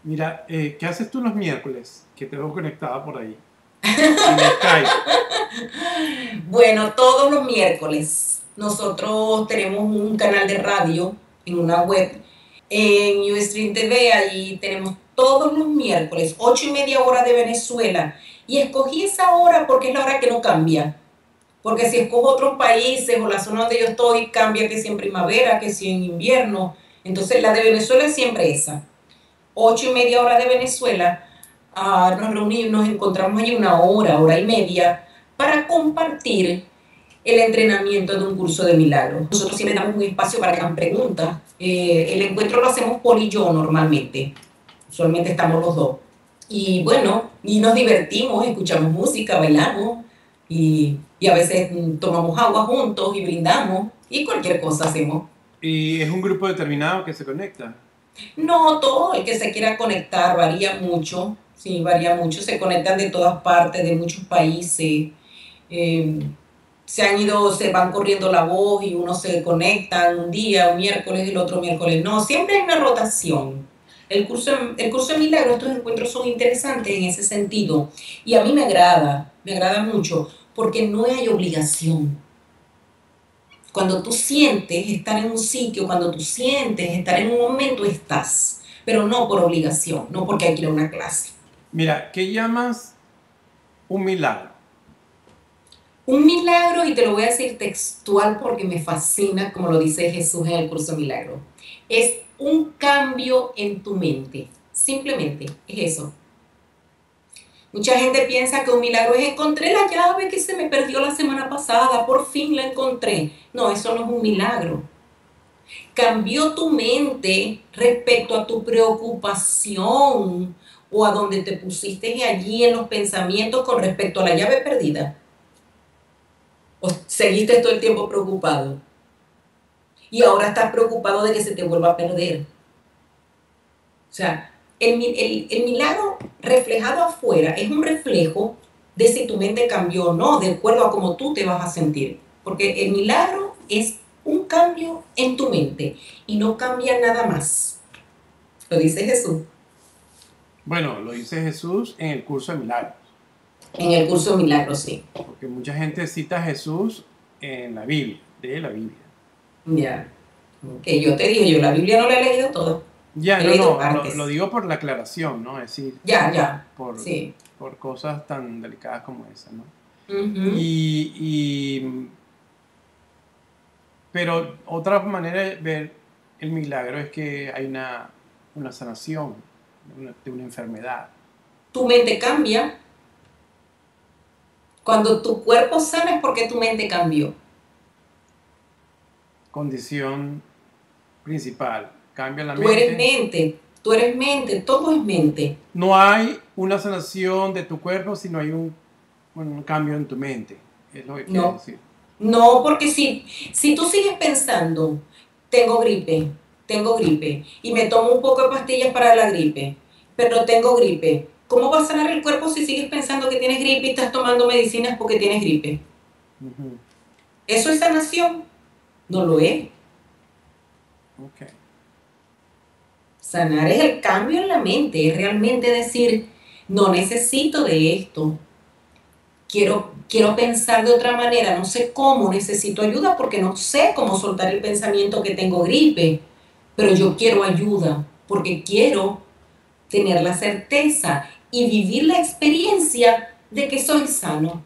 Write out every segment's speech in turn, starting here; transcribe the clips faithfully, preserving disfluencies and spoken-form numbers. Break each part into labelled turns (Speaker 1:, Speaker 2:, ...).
Speaker 1: Mira, eh, ¿qué haces tú los miércoles? Que te veo conectada por ahí. En Skype.
Speaker 2: Bueno, todos los miércoles nosotros tenemos un canal de radio en una web en Ustream T V. Allí tenemos todos los miércoles, ocho y media hora de Venezuela. Y escogí esa hora porque es la hora que no cambia. Porque si escojo otros países o la zona donde yo estoy, cambia que si en primavera, que si en invierno. Entonces la de Venezuela es siempre esa. Ocho y media hora de Venezuela. Uh, nos reunimos, nos encontramos allí una hora, hora y media, para compartir el entrenamiento de un curso de milagros. Nosotros siempre damos un espacio para que hagan preguntas. Eh, el encuentro lo hacemos Paul y yo normalmente. Usualmente estamos los dos. Y bueno, y nos divertimos, escuchamos música, bailamos y, y a veces tomamos agua juntos y brindamos y cualquier cosa hacemos.
Speaker 1: ¿Y es un grupo determinado que se conecta?
Speaker 2: No, todo el que se quiera conectar, varía mucho. Sí, varía mucho. Se conectan de todas partes, de muchos países. Eh, se han ido, se van corriendo la voz y uno se conecta un día, un miércoles, el otro miércoles. No, siempre hay una rotación. El curso, el curso de milagros, estos encuentros son interesantes en ese sentido. Y a mí me agrada, me agrada mucho, porque no hay obligación. Cuando tú sientes estar en un sitio, cuando tú sientes estar en un momento, estás. Pero no por obligación, no porque hay que ir a una clase.
Speaker 1: Mira, ¿qué llamas un milagro?
Speaker 2: Un milagro, y te lo voy a decir textual porque me fascina, como lo dice Jesús en el curso de milagro, es un cambio en tu mente. Simplemente es eso. Mucha gente piensa que un milagro es encontré la llave que se me perdió la semana pasada, por fin la encontré. No, eso no es un milagro. Cambió tu mente respecto a tu preocupación o a donde te pusiste allí en los pensamientos con respecto a la llave perdida. ¿O seguiste todo el tiempo preocupado? Y ahora estás preocupado de que se te vuelva a perder. O sea, el, el, el milagro reflejado afuera es un reflejo de si tu mente cambió o no, de acuerdo a cómo tú te vas a sentir. Porque el milagro es un cambio en tu mente y no cambia nada más. Lo dice Jesús.
Speaker 1: Bueno, lo dice Jesús en el curso de milagros.
Speaker 2: En el curso de milagros, sí.
Speaker 1: Porque mucha gente cita a Jesús en la Biblia, de la Biblia.
Speaker 2: Ya. Que yo te dije, yo la Biblia no la he leído toda.
Speaker 1: Ya,
Speaker 2: he
Speaker 1: no,
Speaker 2: leído
Speaker 1: no,
Speaker 2: partes.
Speaker 1: lo, lo digo por la aclaración, ¿no? Es decir,
Speaker 2: ya, ya.
Speaker 1: Por,
Speaker 2: sí.
Speaker 1: por cosas tan delicadas como esa, ¿no?
Speaker 2: Uh-huh.
Speaker 1: Y, y, pero otra manera de ver el milagro es que hay una, una sanación de una, de una enfermedad.
Speaker 2: Tu mente cambia. Cuando tu cuerpo sana es porque tu mente cambió.
Speaker 1: Condición principal, cambia la
Speaker 2: Tú
Speaker 1: mente.
Speaker 2: Tú eres mente, tú eres mente, todo es mente.
Speaker 1: No hay una sanación de tu cuerpo si no hay un, un cambio en tu mente, es lo que quiero
Speaker 2: no.
Speaker 1: decir.
Speaker 2: No, porque si, si tú sigues pensando, tengo gripe, tengo gripe, y me tomo un poco de pastillas para la gripe, pero tengo gripe, ¿cómo va a sanar el cuerpo si sigues pensando que tienes gripe y estás tomando medicinas porque tienes gripe? Uh-huh. ¿Eso es sanación? No lo es.
Speaker 1: Okay.
Speaker 2: Sanar es el cambio en la mente, es realmente decir, no necesito de esto, quiero, quiero pensar de otra manera, no sé cómo, necesito ayuda porque no sé cómo soltar el pensamiento que tengo gripe, pero yo quiero ayuda porque quiero tener la certeza y vivir la experiencia de que soy sano.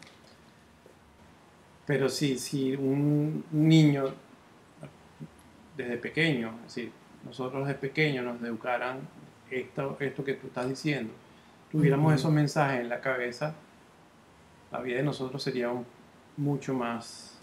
Speaker 1: Pero si, si un niño desde pequeño, es decir, nosotros desde pequeños nos educaran esto, esto que tú estás diciendo, tuviéramos uh-huh. esos mensajes en la cabeza, la vida de nosotros sería un, mucho más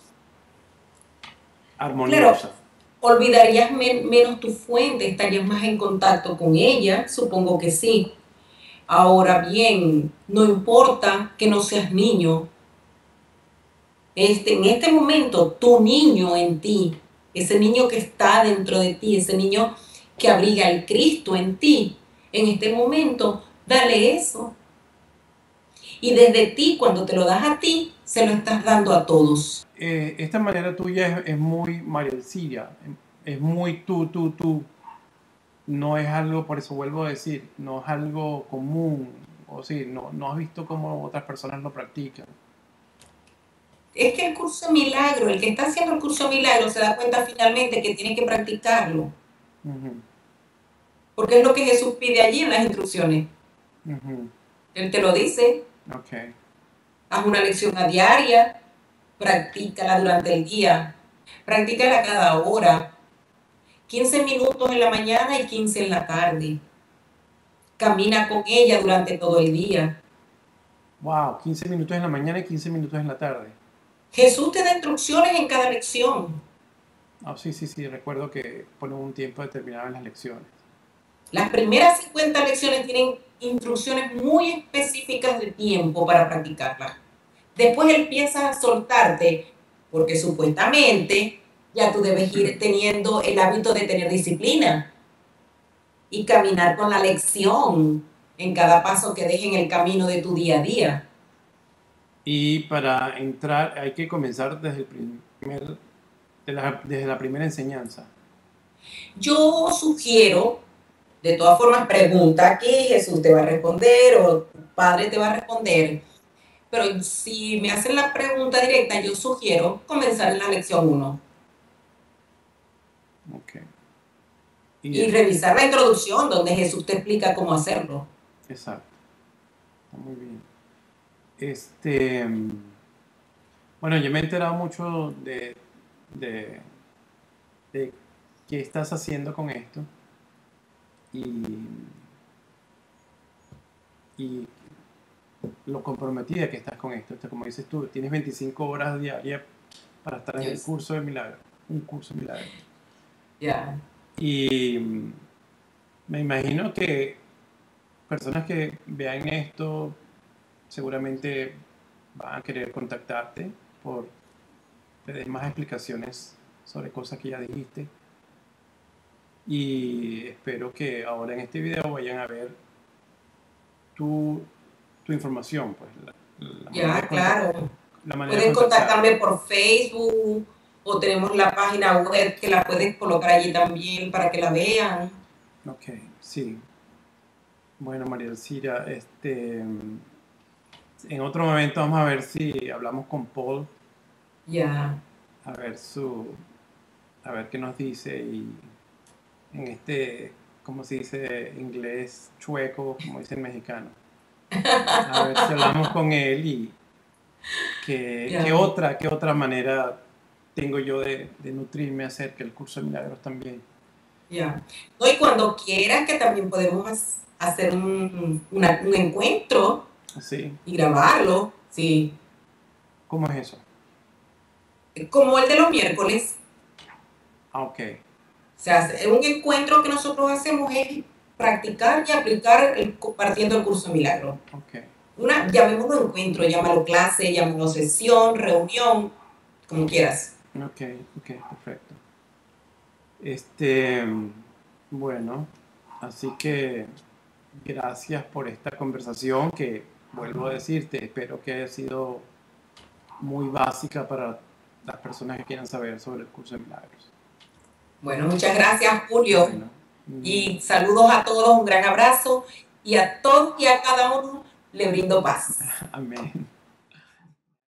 Speaker 1: armoniosa.
Speaker 2: Claro, olvidarías men- menos tu fuente, estarías más en contacto con ella, supongo que sí. Ahora bien, no importa que no seas niño. Este, en este momento, tu niño en ti, ese niño que está dentro de ti, ese niño que abriga el Cristo en ti, en este momento, dale eso. Y desde ti, cuando te lo das a ti, se lo estás dando a todos.
Speaker 1: Eh, esta manera tuya es, es muy María Elciria, es muy tú, tú, tú. no es algo, por eso vuelvo a decir, no es algo común, o sí, no, no has visto cómo otras personas lo practican.
Speaker 2: Es que el curso de milagro, el que está haciendo el curso de milagro se da cuenta finalmente que tiene que practicarlo.
Speaker 1: Uh-huh.
Speaker 2: Porque es lo que Jesús pide allí en las instrucciones.
Speaker 1: Uh-huh.
Speaker 2: Él te lo dice.
Speaker 1: Okay.
Speaker 2: Haz una lección a diaria, practícala durante el día, practícala cada hora, quince minutos en la mañana y quince en la tarde. Camina con ella durante todo el día.
Speaker 1: Wow, quince minutos en la mañana y quince minutos en la tarde.
Speaker 2: Jesús te da instrucciones en cada lección.
Speaker 1: Ah, oh, sí, sí, sí, recuerdo que ponen un tiempo determinado en las lecciones.
Speaker 2: Las primeras cincuenta lecciones tienen instrucciones muy específicas de tiempo para practicarlas. Después él empieza a soltarte, porque supuestamente ya tú debes ir teniendo el hábito de tener disciplina y caminar con la lección en cada paso que deje en el camino de tu día a día.
Speaker 1: Y para entrar hay que comenzar desde, el primer, de la, desde la primera enseñanza.
Speaker 2: Yo sugiero, de todas formas, pregunta aquí, Jesús te va a responder o tu padre te va a responder. Pero si me hacen la pregunta directa, yo sugiero comenzar en la lección uno.
Speaker 1: Okay.
Speaker 2: Y, y revisar la introducción donde Jesús te explica cómo hacerlo.
Speaker 1: Exacto. Está muy bien. Este, bueno, yo me he enterado mucho de, de, de qué estás haciendo con esto y, y lo comprometida que estás con esto. Esto, como dices tú, tienes veinticinco horas diarias para estar en yes. el curso de milagro, un curso de milagro.
Speaker 2: Ya.
Speaker 1: Yeah. Y me imagino que personas que vean esto seguramente van a querer contactarte por que des más explicaciones sobre cosas que ya dijiste. Y espero que ahora en este video vayan a ver tu, tu información. Pues,
Speaker 2: la, la ya, claro. La pueden contactarme por Facebook o tenemos la página web que la puedes colocar allí también para que la vean.
Speaker 1: Ok, sí. Bueno, María Elcira, este, en otro momento vamos a ver si hablamos con Paul.
Speaker 2: Ya. Yeah.
Speaker 1: A ver su, a ver qué nos dice y en este, ¿cómo se dice? Inglés chueco, como dice el mexicano. A ver si hablamos con él y qué, yeah. qué otra, qué otra manera tengo yo de, de nutrirme acerca del curso de milagros también.
Speaker 2: Ya. Yeah. No, y cuando quieran que también podemos hacer un, una, un encuentro
Speaker 1: sí.
Speaker 2: y grabarlo, sí.
Speaker 1: ¿Cómo es eso?
Speaker 2: Como el de los miércoles.
Speaker 1: Ah, ok.
Speaker 2: O sea, un encuentro que nosotros hacemos es practicar y aplicar el, compartiendo el curso de milagro.
Speaker 1: Ok.
Speaker 2: Una, llamémoslo encuentro, llámalo clase, llámalo sesión, reunión, como quieras.
Speaker 1: Ok, ok, perfecto. Este, bueno, así que gracias por esta conversación que, vuelvo a decirte, espero que haya sido muy básica para las personas que quieran saber sobre el curso de milagros.
Speaker 2: Bueno, muchas gracias, Julio. Bueno, y saludos a todos, un gran abrazo y a todos y a cada uno le brindo paz.
Speaker 1: Amén.